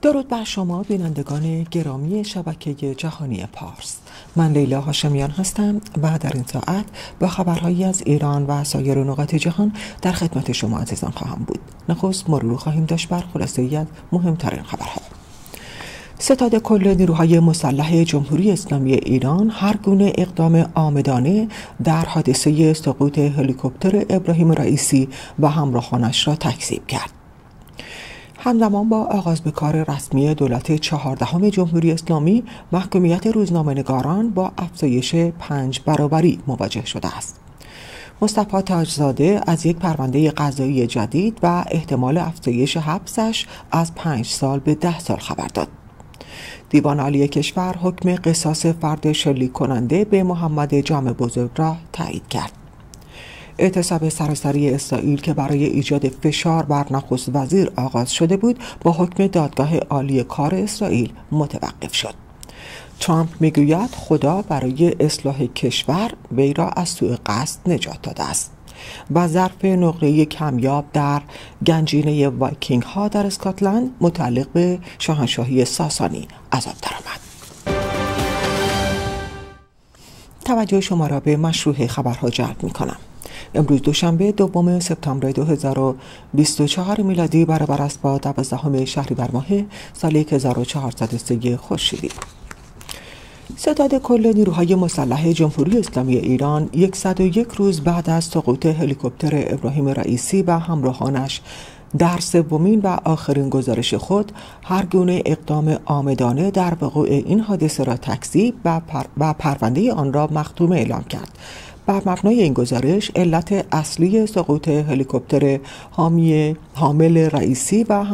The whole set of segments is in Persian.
درود بر شما بینندگان گرامی شبکه جهانی پارس. من لیلا هاشمیان هستم و در این ساعت با خبرهایی از ایران و سایر نقاط جهان در خدمت شما عزیزان خواهم بود. نخست مرور خواهیم داشت بر خلاصه‌ای از مهمترین خبرها. ستاد کل نیروهای مسلح جمهوری اسلامی ایران هر گونه اقدام عامدانه در حادثه سقوط هلیکوپتر ابراهیم رئیسی و همراهانش را تکذیب کرد. همزمان با آغاز به کار رسمی دولت 14 جمهوری اسلامی، محکومیت روزنامه‌نگاران با افزایش 5 برابری مواجه شده است. مصطفی تاجزاده از یک پرونده قضایی جدید و احتمال افزایش حبسش از 5 سال به 10 سال خبر داد. دیوان عالی کشور حکم قصاص فرد شلیک کننده به محمد جامع بزرگ را تایید کرد. اعتصاب سراسری اسرائیل که برای ایجاد فشار بر نخست وزیر آغاز شده بود، با حکم دادگاه عالی کار اسرائیل متوقف شد. ترامپ میگوید خدا برای اصلاح کشور وی را از سوء قصد نجات داده است و ظرف نقره‌ای کمیاب در گنجینه وایکینگ ها در اسکاتلند متعلق به شاهنشاهی ساسانی از آب درآمد. توجه شما را به مشروع خبرها جلب می کنم. امروز دوشنبه 2 سپتامبر 2024 میلادی برابر است با 12 شهریور ماه سال 1403 خورشیدی. ستاد کل نیروهای مسلح جمهوری اسلامی ایران 101 روز بعد از سقوط هلیکوپتر ابراهیم رئیسی و همراهانش در سومین و آخرین گزارش خود هر گونه اقدام عامدانه در وقوع این حادثه را تکذیب و پرونده آن را مختومه اعلام کرد. بر مبنای این گزارش علت اصلی سقوط هلیکوپتر حامل رئیسی و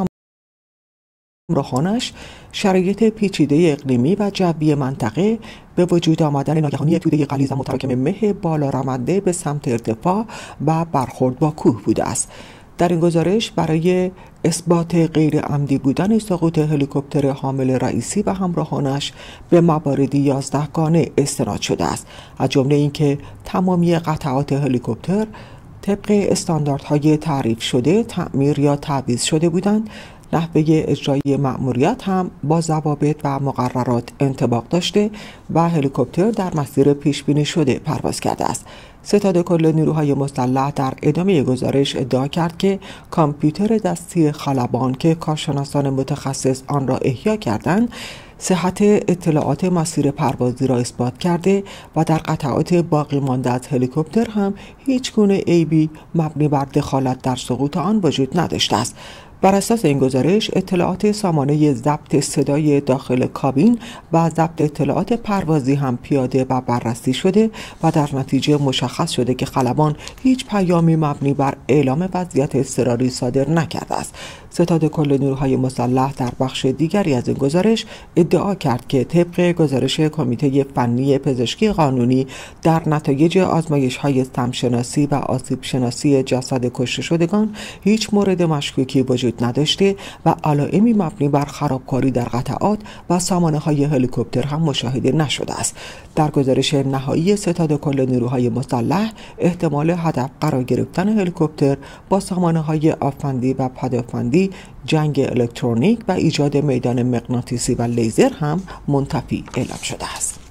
همراهانش شرایط پیچیده اقلیمی و جوی منطقه به وجود آمدن ناگهانی توده غلیظ متراکم مه بالا رونده به سمت ارتفاع و برخورد با کوه بوده است. در این گزارش برای اثبات غیر عمدی بودن سقوط هلیکوپتر حامل رئیسی و همراهانش به مواردی 11 گانه استناد شده است، از جمله اینکه تمامی قطعات هلیکوپتر طبق استانداردهای تعریف شده تعمیر یا تعویض شده بودند، نحوه اجرای مأموریت هم با ضوابط و مقررات انطباق داشته و هلیکوپتر در مسیر پیش بینی شده پرواز کرده است. ستاد کل نیروهای مسلح در ادامه گزارش ادعا کرد که کامپیوتر دستی خلبان که کارشناسان متخصص آن را احیا کردند، صحت اطلاعات مسیر پروازی را اثبات کرده و در قطعات باقی مانده از هلیکوپتر هم هیچ گونه عیبی مبنی بر دخالت در سقوط آن وجود نداشته است. بر اساس این گزارش اطلاعات سامانه ضبط صدای داخل کابین و ضبط اطلاعات پروازی هم پیاده و بررسی شده و در نتیجه مشخص شده که خلبان هیچ پیامی مبنی بر اعلام وضعیت اضطراری صادر نکرده است. ستاد کل نیروهای مسلح در بخش دیگری از این گزارش ادعا کرد که طبق گزارش کمیته فنی پزشکی قانونی در نتایج آزمایش‌های سمشناسی و آسیب شناسی جسد کشته شدگان هیچ مورد مشکوکی وجود نداشته و علائمی مبنی بر خرابکاری در قطعات و سامانه‌های هلیکوپتر هم مشاهده نشده است. در گزارش نهایی ستاد کل نیروهای مسلح احتمال هدف قرار گرفتن هلیکوپتر با سامانه‌های آفندی و پدافندی، جنگ الکترونیک و ایجاد میدان مغناطیسی و لیزر هم منتفی اعلام شده است.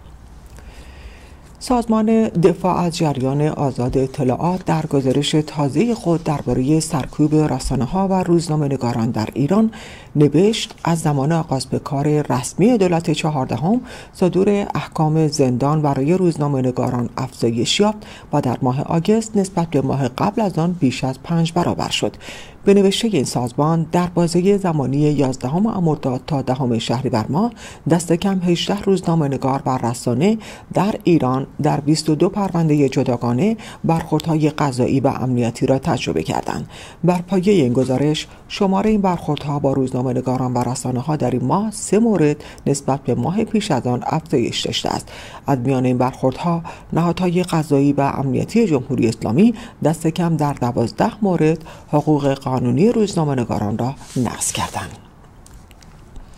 سازمان دفاع از جریان آزاد اطلاعات در گزارش تازه خود درباره سرکوب رسانه‌ها و روزنامه‌نگاران در ایران نوشت از زمان آغاز به کار رسمی دولت 14 صدور احکام زندان برای روزنامه‌نگاران افزایش یافت و در ماه آگوست نسبت به ماه قبل از آن بیش از 5 برابر شد. به نوشته این سازمان در بازه زمانی 11 مرداد تا 10 شهریور ماه دست کم 18 روزنامه‌نگار و رسانه در ایران در 22 پرونده جداگانه برخوردهای قضایی و امنیتی را تجربه کردند. بر پایه این گزارش شماره این برخوردها با روزنامه‌نگاران و رسانه‌ها در این ماه 3 مورد نسبت به ماه پیش از آن افزایش داشته است. از میان این برخوردها نهادهای قضایی و امنیتی جمهوری اسلامی دست کم در 12 مورد حقوق قانونی روزنامه‌نگاران را نقض کردند.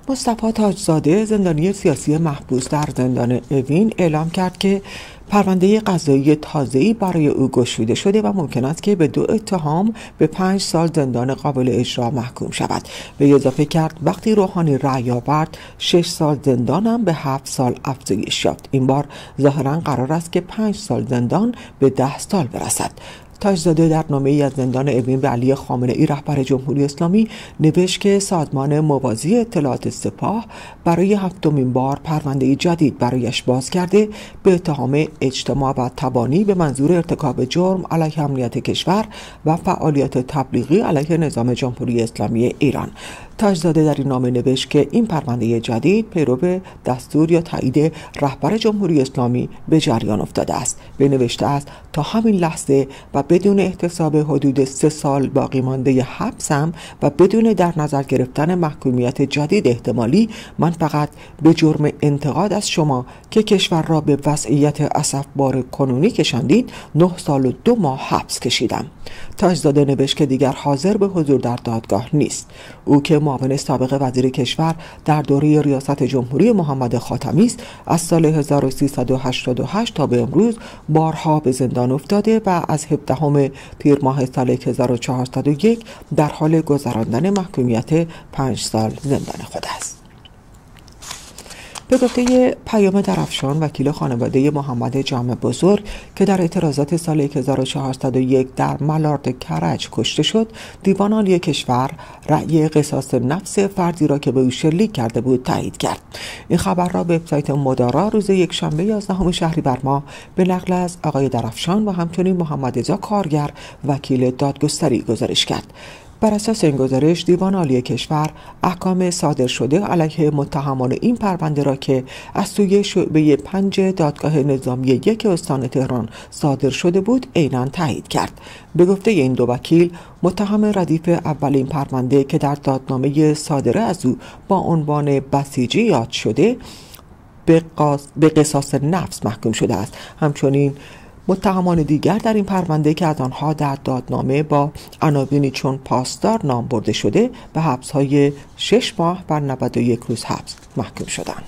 مصطفی تاجزاده زندانی سیاسی محبوس در زندان اوین اعلام کرد که پرونده قضایی تازه‌ای برای او گشوده شده و ممکن است که به 2 اتهام به 5 سال زندان قابل اجرا محکوم شود. به اضافه کرد وقتی روحانی رأی آورد 6 سال زندان هم به 7 سال افزایش یافت. این بار ظاهراً قرار است که 5 سال زندان به 10 سال برسد. تاجزاده در نامه‌ای از زندان اوین به علی خامنه‌ای رهبر جمهوری اسلامی نوشت که سازمان موازی اطلاعات سپاه برای 7مین بار پرونده جدید برایش باز کرده به اتهام اجتماع و تبانی به منظور ارتکاب جرم علیه امنیت کشور و فعالیت تبلیغی علیه نظام جمهوری اسلامی ایران. تاجزاده در این نامه نوشت که این پرونده جدید پیرو دستور یا تایید رهبر جمهوری اسلامی به جریان افتاده است. به نوشته است تا همین لحظه و بدون احتساب حدود 3 سال باقی مانده حبسم و بدون در نظر گرفتن محکومیت جدید احتمالی، من فقط به جرم انتقاد از شما که کشور را به وضعیت اسفبار کنونی کشاندید 9 سال و 2 ماه حبس کشیدم. تاجزاده نوشت که دیگر حاضر به حضور در دادگاه نیست. او که معاون سابق وزیر کشور در دوره ریاست جمهوری محمد خاتمی است، از سال 1388 تا به امروز بارها به زندان افتاده و از 17 تیر ماه سال 1401 در حال گذراندن محکومیت 5 سال زندان خود است. به گفته پیام درفشان وکیل خانواده محمد جمع بزرگ که در اعتراضات سال 1401 در ملارد کرج کشته شد، دیوان عالی کشور رأی قصاص نفس فردی را که به او شلیک کرده بود تایید کرد. این خبر را وبسایت مدارا روز یکشنبه 11 شهریور ماه به نقل از آقای درفشان و همچنین محمد رضا کارگر وکیل دادگستری گزارش کرد. بر اساس این گزارش دیوان عالی کشور احکام صادر شده علیه متهمان این پرونده را که از سوی شعبه 5 دادگاه نظامی 1 استان تهران صادر شده بود عیناً تایید کرد. به گفته این دو وکیل، متهم ردیف اولین پرونده که در دادنامه صادره از او با عنوان بسیجی یاد شده به قصاص نفس محکوم شده است. همچنین متهمان دیگر در این پرونده که از آنها در دادنامه با عناوینی چون پاسدار نام برده شده به حبس‌های 6 ماه و 91 روز حبس محکوم شدند.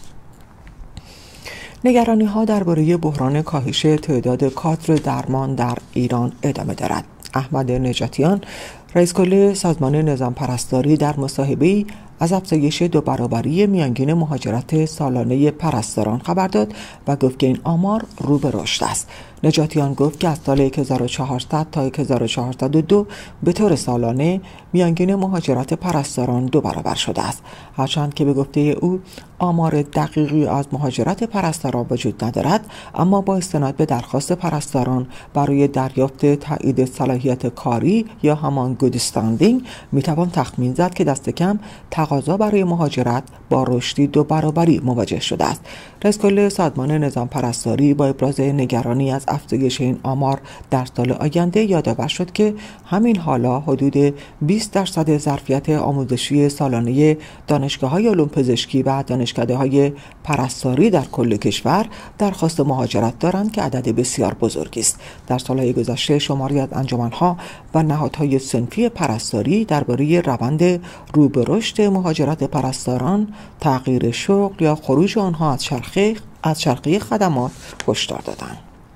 نگرانی‌ها درباره بحران کاهش تعداد کادر درمان در ایران ادامه دارد. احمد نجاتیان، رئیس کل سازمان نظام پرستاری، در مصاحبه‌ای از افزایش 2 برابری میانگین مهاجرت سالانه پرستاران خبر داد و گفت که این آمار رو به رشد است. نجاتیان گفت که از سال 1400 تا 1402 به طور سالانه میانگین مهاجرت پرستاران 2 برابر شده است. هرچند که به گفته او آمار دقیقی از مهاجرت پرستاران وجود ندارد، اما با استناد به درخواست پرستاران برای دریافت تایید صلاحیت کاری یا همان گود استندینگ میتوان تخمین زد که دست کم تقاضا برای مهاجرت با رشدی 2 برابری مواجه شده است. رئیس کل سازمان نظام پرستاری با ابراز نگرانی از افزایش این آمار در سال آینده یادآور شد که همین حالا حدود 20% ظرفیت آموزشی سالانه دانشگاه‌های علوم پزشکی و دانشکده‌های پرستاری در کل کشور درخواست مهاجرت دارند که عدد بسیار بزرگی است. در سال‌های گذشته شماری از انجمن‌ها و نهادهای صنفی پرستاری درباره روند رو به رشد مهاجرت پرستاران، تغییر شغل یا خروج آنها از چرخه خدمات هشدار دادند.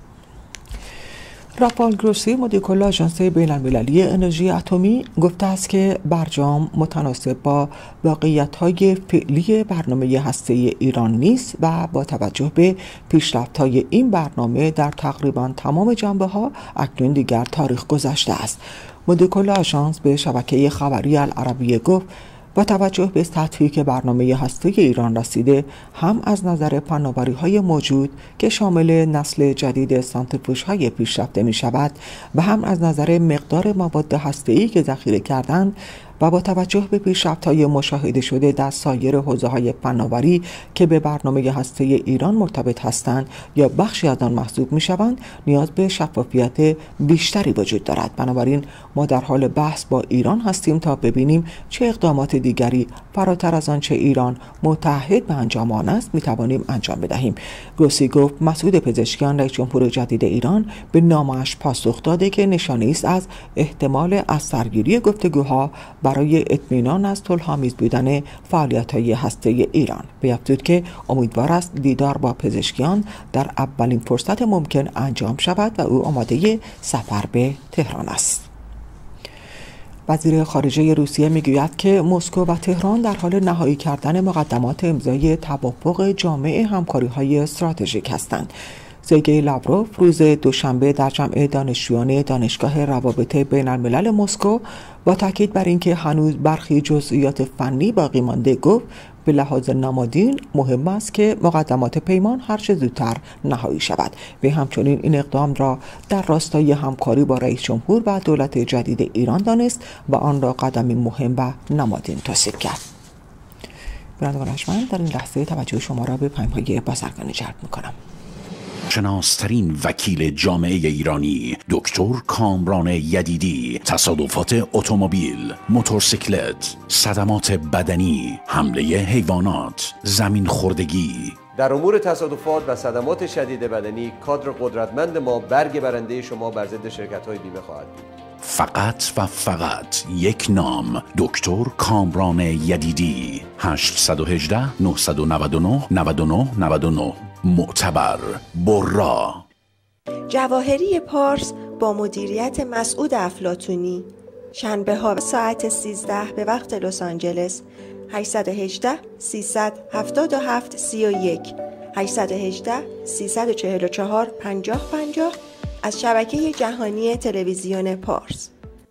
رافال گروسی، مدیر کل آژانس بین‌المللی انرژی اتمی، گفته است که برجام متناسب با واقعیت‌های فعلی برنامه هسته‌ای ایران نیست و با توجه به پیشرفت‌های این برنامه در تقریباً تمام جنبه‌ها اکنون دیگر تاریخ گذشته است. مدیر کل آژانس به شبکه خبری العربیه گفت با توجه به سطحی که برنامه هسته ایران رسیده، هم از نظر فناوری‌های موجود که شامل نسل جدید سانتریفوژهای پیشرفته می‌شود و هم از نظر مقدار مواد هسته‌ای که ذخیره کردند و با توجه به پیشرفت‌های مشاهده شده در سایر حوزه‌های فناوری که به برنامه هسته ایران مرتبط هستند یا بخشی از آن محسوب می‌شوند، نیاز به شفافیت بیشتری وجود دارد. بنابراین ما در حال بحث با ایران هستیم تا ببینیم چه اقدامات دیگری فراتر از آنچه ایران متعهد به انجام آن است می‌توانیم انجام بدهیم. گروسی گفت مسعود پزشکیان، رئیس جمهور جدید ایران، به نامه‌اش پاسخ داده که نشانه‌ای است از احتمال از سرگیری گفتگوها برای اطمینان از صلح‌آمیز بودن فعالیت‌های هسته‌ای ایران. وی افزود که امیدوار است دیدار با پزشکیان در اولین فرصت ممکن انجام شود و او آماده سفر به تهران است. وزیر خارجه روسیه میگوید که مسکو و تهران در حال نهایی کردن مقدمات امضای توافق جامع همکاری‌های استراتژیک هستند. سرگئی لاوروف روز دوشنبه در جمع دانشجویان دانشگاه روابط بین الملل مسکو با تاکید بر اینکه هنوز برخی جزئیات فنی باقی مانده گفت به لحاظ نمادین مهم است که مقدمات پیمان هر چه زودتر نهایی شود. و همچنین این اقدام را در راستای همکاری با رئیس جمهور و دولت جدید ایران دانست و آن را قدمی مهم و نمادین توصیف کرد. بینندگان ارجمند، در این لحظه توجه شما را به پیام‌های بازرگانی جلب می‌کنم. شناس‌ترین وکیل جامعه ایرانی دکتر کامران یدیدی، تصادفات اتومبیل، موتورسیکلت، صدمات بدنی، حمله حیوانات، زمین خوردگی. در امور تصادفات و صدمات شدید بدنی کادر قدرتمند ما برگ برنده شما بر ضد شرکت‌های بیمه خواهد بود. فقط و فقط یک نام، دکتر کامران یدیدی. 818 999 99 99. معتبر، برا. جواهری پارس با مدیریت مسعود افلاطونی، شنبه ها ساعت 13 به وقت لس آنجلس. 818 377 31 818 344 5050 از شبکه جهانی تلویزیون پارس.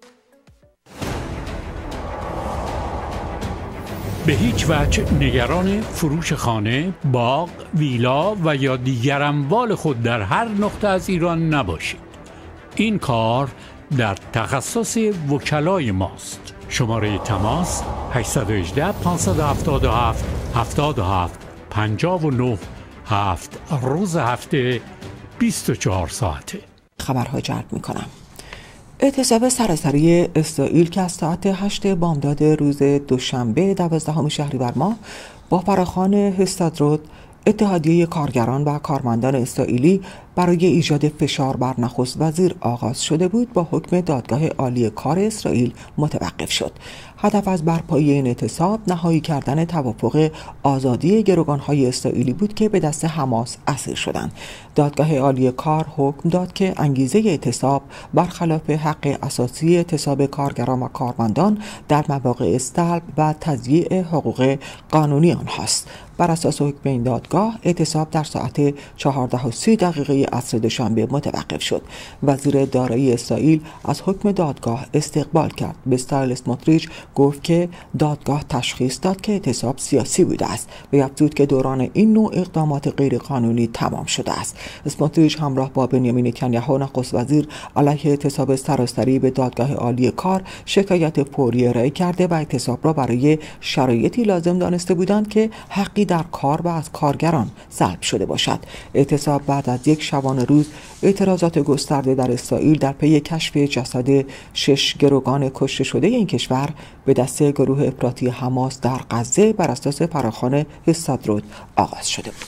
به هیچ وجه نگران فروش خانه، باغ، ویلا و یا دیگر اموال خود در هر نقطه از ایران نباشید. این کار در تخصص وکلای ماست. شماره تماس 818 577 77 59 7 روز هفته 24 ساعته. خبرها جلب می‌کنم. اعتصاب سراسری اسرائیل که از ساعت 8 بامداد روز دوشنبه 12 شهریور ماه با فراخوان هستادروت، اتحادیه کارگران و کارمندان اسرائیلی برای ایجاد فشار بر نخست وزیر آغاز شده بود، با حکم دادگاه عالی کار اسرائیل متوقف شد. هدف از برپایی این اعتصاب نهایی کردن توافق آزادی گروگان‌های اسرائیلی بود که به دست حماس اسیر شدند. دادگاه عالی کار حکم داد که انگیزه اعتصاب برخلاف حق اساسی اعتصاب کارگران و کارمندان در مواقع سلب و تضییع حقوق قانونی آنهاست. بر اساس حکم این دادگاه، اعتصاب در ساعت 14:30 عصر دوشنبه متوقف شد. وزیر دارایی اسرائیل از حکم دادگاه استقبال کرد. بسالئل اسموتریچ گفت که دادگاه تشخیص داد که اعتصاب سیاسی بوده است و افزود که دوران این نوع اقدامات غیرقانونی تمام شده است. اسموتریچ همراه با بنیامین نتانیاهو نخست وزیر علیه اعتصاب سراسری به دادگاه عالی کار شکایت فوری ارائه کرده و اعتصاب را برای شرایطی لازم دانسته بودند که حقی در کار و از کارگران سلب شده باشد. اعتصاب بعد از یک شبانه روز اعتراضات گسترده در اسرائیل در پی کشف جسد 6 گروگان کشته شده این کشور به دست گروه افراطی حماس در غزه بر اساس فراخوان هستادروت آغاز شده بود.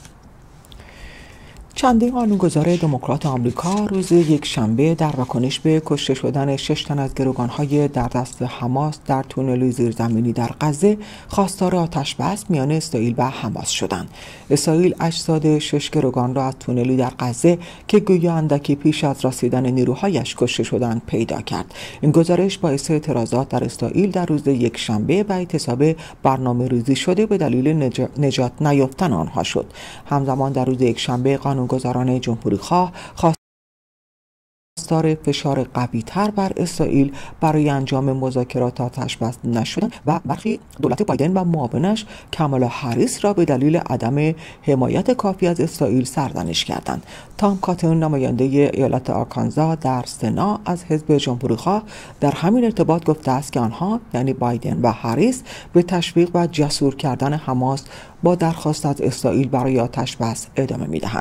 چندین قانونگذار دموکرات آمریکا روز یک شنبه در واکنش به کشته شدن 6 تن از گروگان‌های در دست حماس در تونل زیرزمینی در غزه خواستار آتش‌بس میان اسرائیل و حماس شدند. اسرائیل اجساد 6 گروگان را از تونلی در غزه که گویا اندکی پیش از رسیدن نیروهایش کشته شدند پیدا کرد. این گزارش باعث اعتراضات در اسرائیل در روز یک شنبه و اعتصاب برنامه‌ریزی شده به دلیل نجات نیافتن آنها شد. همزمان در روز یک شنبه قانونگذاران جمهوری‌خواه خواستار فشار قوی‌تر بر اسرائیل برای انجام مذاکرات آتش‌بس نشدند و برخی دولت بایدن و معاونش کامالا هریس را به دلیل عدم حمایت کافی از اسرائیل سرزنش کردند. تام کاتون، نماینده ایالت آرکانزا در سنا از حزب جمهوری‌خواه، در همین ارتباط گفته است که آنها یعنی بایدن و هریس به تشویق و جسور کردن حماس با درخواست از اسرائیل برای آتش‌بس ادامه می‌دهند.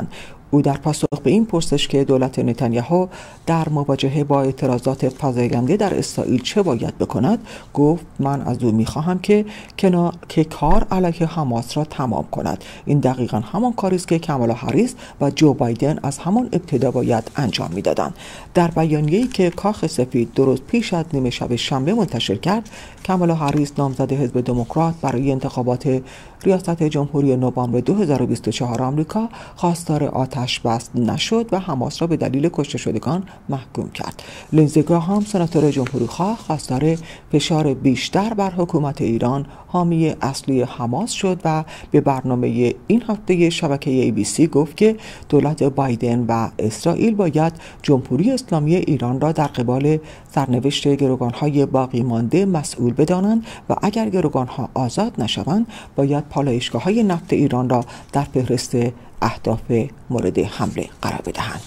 او در پاسخ به این پرسش که دولت نتانیاهو در مواجهه با اعتراضات فزاینده در اسرائیل چه باید بکند، گفت من از او میخواهم که کار علیه حماس را تمام کند. این دقیقاً همان کاری است که کامالا هریس و جو بایدن از همان ابتدا باید انجام میدادند. در بیانیه‌ای که کاخ سفید درست پیش از نیمه شب شنبه منتشر کرد، کامالا هریس نامزد حزب دموکرات برای انتخابات ریاست جمهوری نوامبر 2024 آمریکا خواستار آتش بس نشد و حماس را به دلیل کشته شدگان محکوم کرد. لینزی گراهام سناتور جمهوری‌خواه خواستار فشار بیشتر بر حکومت ایران حامی اصلی حماس شد و به برنامه این هفته شبکه ABC گفت که دولت بایدن و اسرائیل باید جمهوری اسلامی ایران را در قبال سرنوشت گروگان‌های باقی مانده مسئول بدانند و اگر گروگان‌ها آزاد نشوند باید پالایشگاه‌های نفت ایران را در فهرست اهداف مورد حمله قرار بدهند.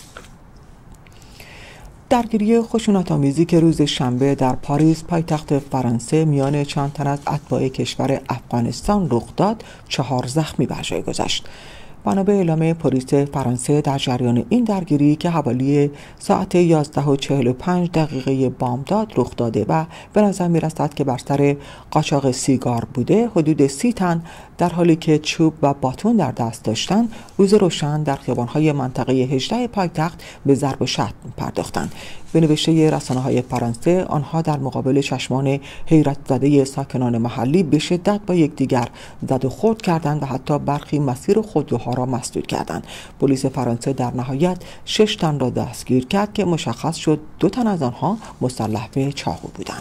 درگیری خشونت‌آمیزی که روز شنبه در پاریس پایتخت فرانسه میان چند تن از اتباع کشور افغانستان رخ داد، 4 زخمی بر جای گذشت. بنا به اعلام پلیس فرانسه در جریان این درگیری که حوالی ساعت 11:45 بامداد رخ داده و به نظر می‌رسد که بر سر قاچاق سیگار بوده، حدود 30 تن در حالی که چوب و باتون در دست داشتند، روز روشن در خیابان‌های منطقه 18 پایتخت به ضرب و شتم پرداختند. به نوشته رسانه‌های فرانسه، آنها در مقابل چشمان حیرت زده ساکنان محلی به شدت با یکدیگر زد و خورد کردند و حتی برخی مسیر خودروها را مسدود کردند. پلیس فرانسه در نهایت 6 تن را دستگیر کرد که مشخص شد 2 تن از آنها مسلح به چاقو بودند.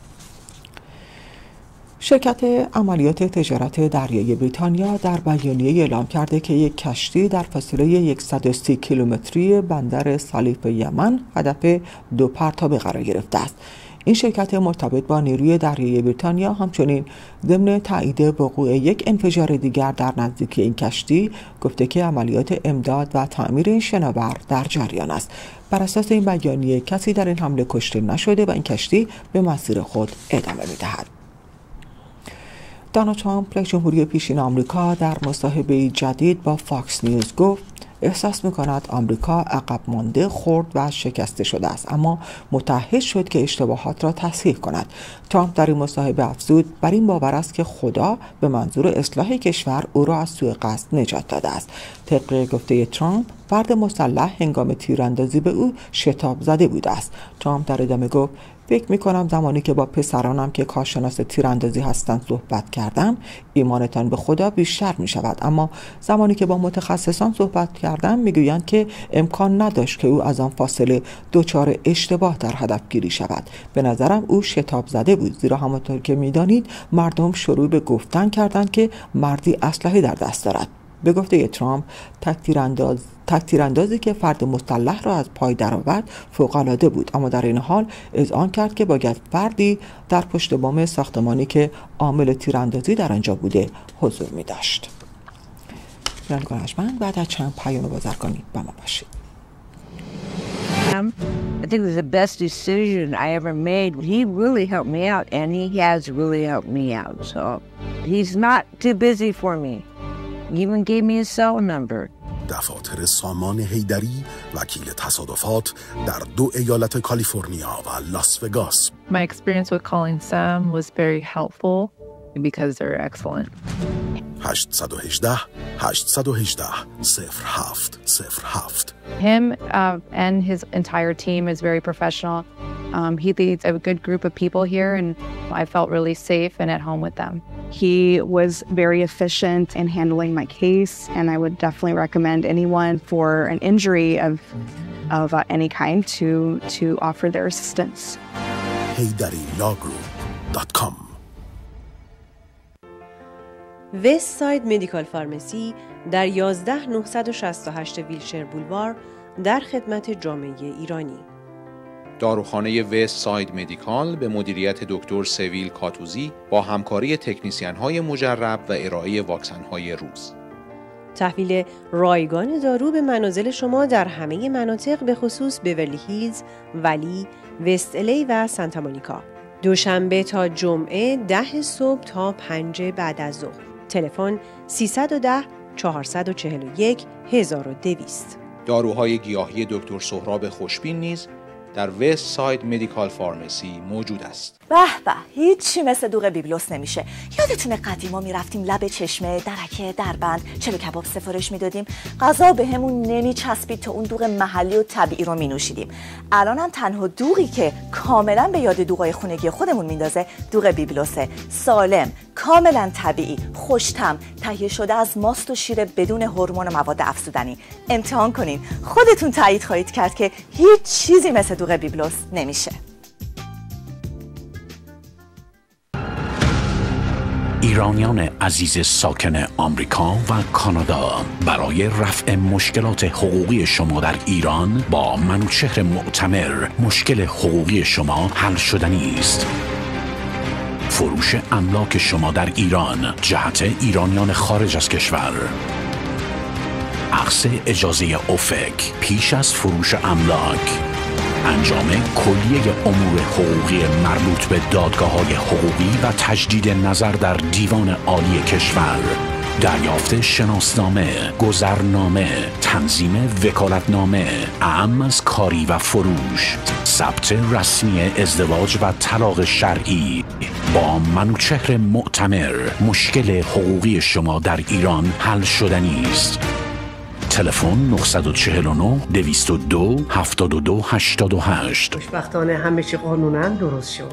شرکت عملیات تجارت دریایی بریتانیا در بیانیه اعلام کرده که یک کشتی در فاصله 130 کیلومتری بندر سالیف یمن هدف 2 پرتابه قرار گرفته است. این شرکت مرتبط با نیروی دریایی بریتانیا همچنین ضمن تایید وقوع یک انفجار دیگر در نزدیکی این کشتی گفته که عملیات امداد و تعمیر این شناور در جریان است. بر اساس این بیانیه کسی در این حمله کشته نشده و این کشتی به مسیر خود ادامه می‌دهد. دونالد ترامپ رئیس جمهوری پیشین آمریکا در مصاحبه جدید با فاکس نیوز گفت احساس می‌کند آمریکا عقب مانده، خرد و شکسته شده است، اما متعهد شد که اشتباهات را تصحیح کند. ترامپ در این مصاحبه افزود بر این باور است که خدا به منظور اصلاح کشور او را از سوء قصد نجات داده است. طبق گفته ترامپ، فرد مسلح هنگام تیراندازی به او شتاب زده بوده است. ترامپ در ادامه گفت فکر می‌کنم زمانی که با پسرانم که کارشناس تیراندازی هستند صحبت کردم، ایمانتان به خدا بیشتر می‌شود، اما زمانی که با متخصصان صحبت کردم می‌گویند که امکان نداشت که او از آن فاصله دچار اشتباه در هدف گیری شود. به نظرم او شتاب زده بود، زیرا همانطور که می‌دانید مردم شروع به گفتن کردند که مردی اسلحه در دست دارد. به گفته ترامپ، تک‌تیراندازی که فرد مسلح را از پای درآورد فوق‌العاده بود، اما در این حال اذعان کرد که باید فردی در پشت بام ساختمانی که عامل تیراندازی در آنجا بوده حضور می‌داشت. بعد از چند پیام بازرگانی با ما باشید. I think it was the best decision I ever made. He really helped me out, and he has really helped me out. So he's not too busy for me. He even gave me his cell number. دفاتر سامان حیدری، وکیل تصادفات در 2 ایالت کالیفرنیا و لاس وگاس. My experience with calling Sam was very helpful because they're excellent. 818-818-0707. Him and his entire team is very professional. He leads a good group of people here, and I felt really safe and at home with them. He was very efficient in handling my case, and I would definitely recommend anyone for an injury of any kind to offer their assistance. HeyDaddyLawGroup.com. وست ساید مدیکال فارمسی در 11968 ویلشر بولوار در خدمت جامعه ایرانی. داروخانه وست ساید مدیکال به مدیریت دکتر سویل کاتوزی با همکاری تکنیسیان‌های مجرب و ارائه واکسن‌های روز. تحویل رایگان دارو به منازل شما در همه مناطق به خصوص بیورلی هیلز، ولی، وست الی و سانتا مونیکا. دوشنبه تا جمعه 10 صبح تا 5 بعد از ظهر. تلفن 310 441 1200. داروهای گیاهی دکتر سهراب خوشبین نیز در وست ساید مدیکال فارمسی موجود است. به به، هیچی مثل دوغ بیبلوس نمیشه. یادتونه قدیما میرفتیم لب چشمه، درکه، دربند، چلو کباب سفارش میدادیم، غذا بهمون نمیچسبید تا اون دوغ محلی و طبیعی رو مینوشیدیم. الانم تنها دوغی که کاملا به یاد دوغای خونگی خودمون میندازه دوغ بیبلوسه. سالم، کاملا طبیعی، خوش‌طعم، تهیه شده از ماست و شیر بدون هورمون و مواد افزودنی. امتحان کنین، خودتون تایید خواهید کرد که هیچ چیزی مثل دوغ بیبلوس نمیشه. ایرانیان عزیز ساکن آمریکا و کانادا، برای رفع مشکلات حقوقی شما در ایران با منوچهر معتمر مشکل حقوقی شما حل شدنی است. فروش املاک شما در ایران جهت ایرانیان خارج از کشور، اخذ اجازه افک پیش از فروش املاک، انجام کلیه امور حقوقی مربوط به دادگاه‌های حقوقی و تجدید نظر در دیوان عالی کشور، دریافت شناسنامه، گذرنامه، تنظیم وکالتنامه، اعم از کاری و فروش، ثبت رسمی ازدواج و طلاق شرعی. با منوچهر معتمر مشکل حقوقی شما در ایران حل شدنی است. تلفن 949 202 72 88. خوشبختانه همه چی قانونا درست شد.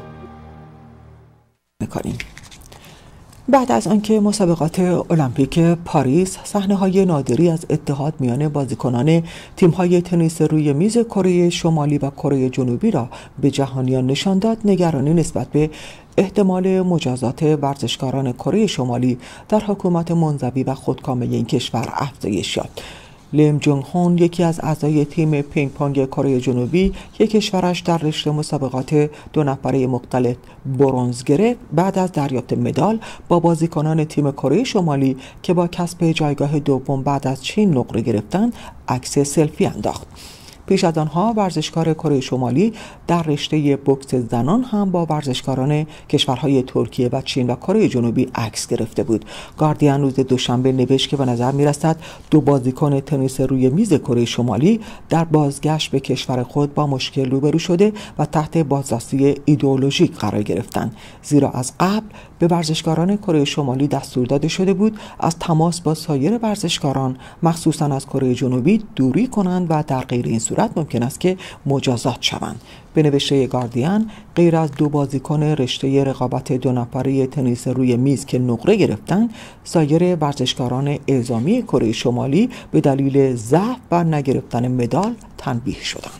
می‌کنیم. بعد از آنکه مسابقات المپیک پاریس صحنه‌های نادری از اتحاد میان بازیکنان تیم‌های تنیس روی میز کره شمالی و کره جنوبی را به جهانیان نشان داد، نگرانی نسبت به احتمال مجازات ورزشکاران کره شمالی در حکومت منزوی و خودکامه این کشور افزایش یافت. لیم جونگ هون، یکی از اعضای تیم پینگ پونگ کره جنوبی که کشورش در رشته مسابقات 2 نفره مختلط برنز گرفت، بعد از دریافت مدال با بازیکنان تیم کره شمالی که با کسب جایگاه دوم بعد از چین نقره گرفتند عکس سلفی انداخت. پیش از آنها ورزشکار کره شمالی در رشته بوکس زنان هم با ورزشکاران کشورهای ترکیه و چین و کره جنوبی عکس گرفته بود. گاردین روز دوشنبه نوشت که به نظر می‌رسد 2 بازیکن تنیس روی میز کره شمالی در بازگشت به کشور خود با مشکل روبرو شده و تحت بازرسی ایدئولوژیک قرار گرفتند، زیرا از قبل به ورزشکاران کره شمالی دستور داده شده بود از تماس با سایر ورزشکاران مخصوصاً از کره جنوبی دوری کنند و در غیر این صورت ممکن است که مجازات شوند. به نوشته گاردین، غیر از 2 بازیکن رشته رقابت 2 نفره تنیس روی میز که نقره گرفتند، سایر ورزشکاران اعزامی کره شمالی به دلیل ضعف و نگرفتن مدال تنبیه شدند.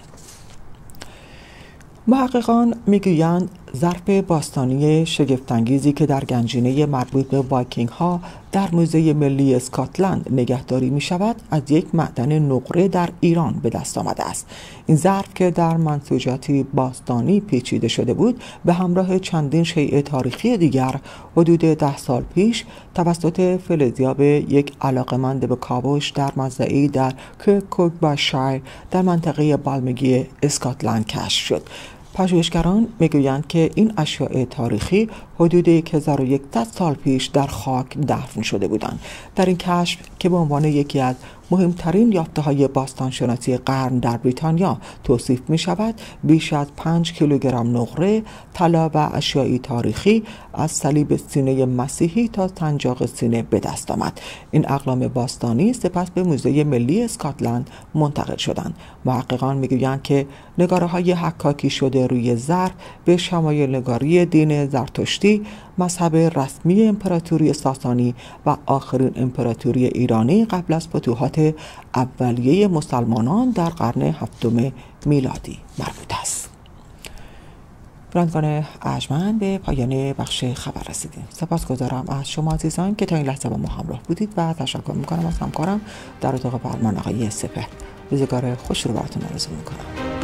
محققان میگویند ظرف باستانی شگفت‌انگیزی که در گنجینه مربوط به وایکینگ ها در موزه ملی اسکاتلند نگهداری می شود از یک معدن نقره در ایران به دست آمده است. این ظرف که در منسوجاتی باستانی پیچیده شده بود، به همراه چندین شیء تاریخی دیگر حدود 10 سال پیش توسط فلزیاب یک علاقمند به کاوش در مزرعه‌ای در کرکوکباشایر در منطقه بالمگی اسکاتلند کشف شد. پژوهشگران میگویند که این اشیاء تاریخی حدود 1100 سال پیش در خاک دفن شده بودند. در این کشف که به عنوان یکی از مهمترین یافته‌های باستانشناسی قرن در بریتانیا توصیف می شود، بیش از 5 کیلوگرم نقره، طلا و اشیاء تاریخی از صلیب سینه مسیحی تا سنجاق سینه به دست آمد. این اقلام باستانی سپس به موزه ملی اسکاتلند منتقل شدند. محققان میگویند که نگاره‌های حکاکی شده روی ظرف به شمایل نگاری دین زرتشتی، مذهب رسمی امپراتوری ساسانی و آخرین امپراتوری ایرانی قبل از فتوحات اولیه مسلمانان در قرن 7 میلادی مربوط است. برندگان ارجمند، به پایان بخش خبر رسیدیم. سپاسگزارم از شما عزیزان که تا این لحظه با ما همراه بودید و تشکر میکنم از همکارم در اتاق فرمان آقای سپهر. روزگار خوش رو براتون آرزو میکنم.